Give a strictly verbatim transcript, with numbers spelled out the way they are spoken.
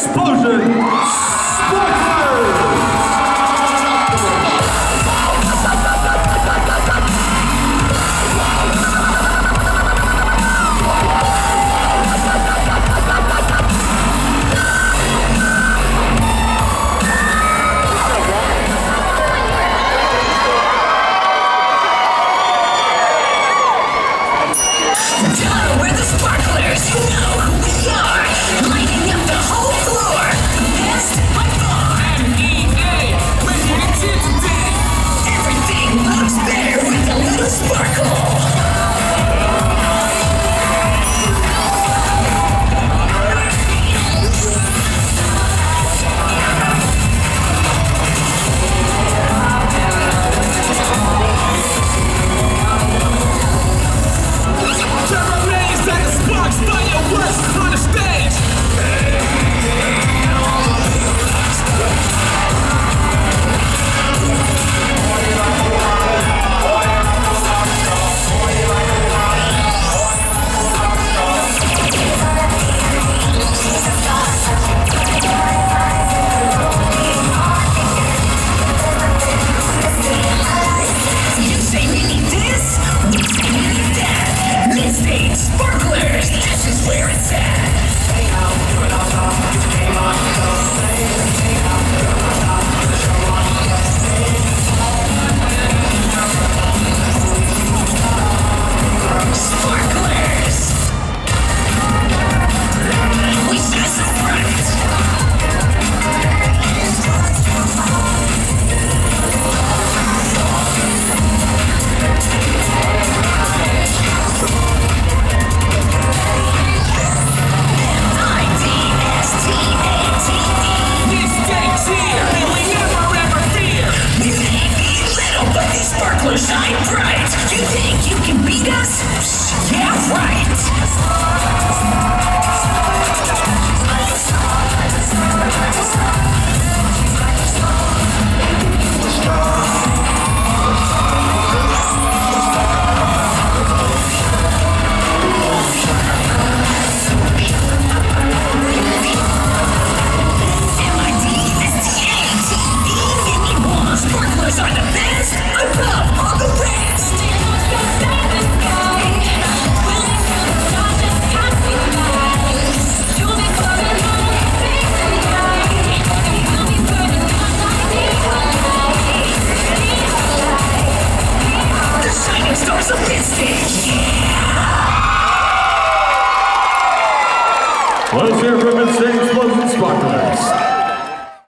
Explosion Midstate sparklers, this is where it's at. Sparklers, we shine so bright. Shine bright! You think you can beat us? Yeah, right! M I D S T A T E Sparklers are the best above all the rest. The shining stars of Midstate. Yeah. Let's hear from Midstate.